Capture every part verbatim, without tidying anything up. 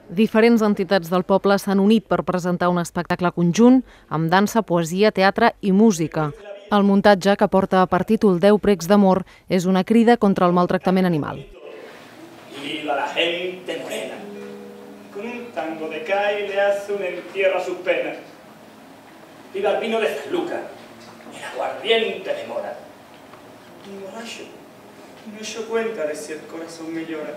Diferents entitats del poble s'han unit per presentar un espectacle conjunt amb dansa, poesia, teatre i música. El muntatge, que porta per títol Deu precs d'amor, és una crida contra el maltractament animal. Viva la gente morena, con un tango de Cai le hace un entierro a sus penas. Viva el vino de Zaluca, el aguardiente de Mora. Un borracho no se cuenta de si el corazón me llora.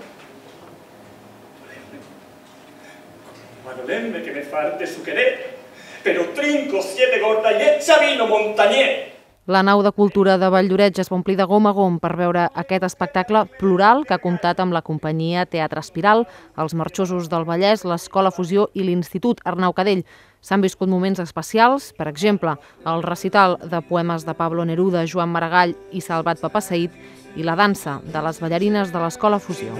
Marolembe que me falte su querer, pero trinco siete gorda y echa vino montañés. La nau de cultura de Valldoreix es va omplir de gom a gom per veure aquest espectacle plural que ha comptat amb la companyia Teatre Espiral, els Marxosos del Vallès, l'Escola Fusió i l'Institut Arnau Cadell. S'han viscut moments especials, per exemple, el recital de poemes de Pablo Neruda, Joan Maragall i Salvat Papasseit i la dansa de les ballarines de l'Escola Fusió.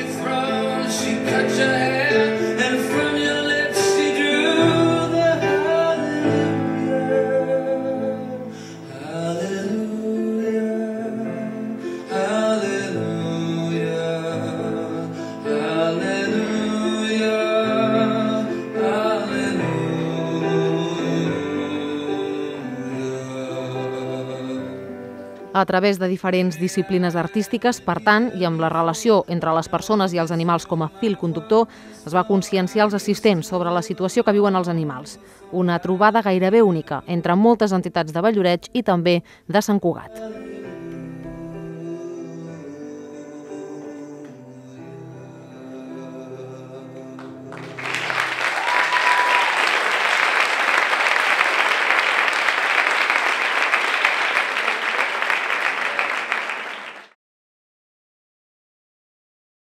A través de diferents disciplines artístiques, per tant, i amb la relació entre les persones i els animals com a fil conductor, es va conscienciar els assistents sobre la situació que viuen els animals. Una trobada gairebé única entre moltes entitats de Valldoreix i també de Sant Cugat.